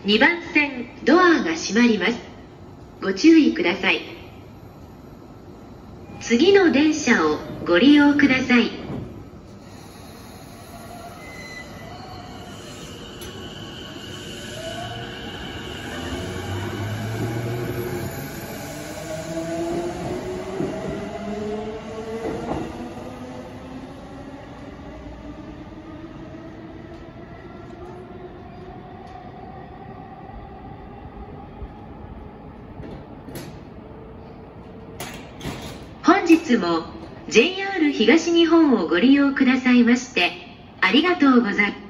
2番線ドアが閉まります。ご注意ください。次の電車をご利用ください。本日も JR 東日本をご利用くださいましてありがとうございます。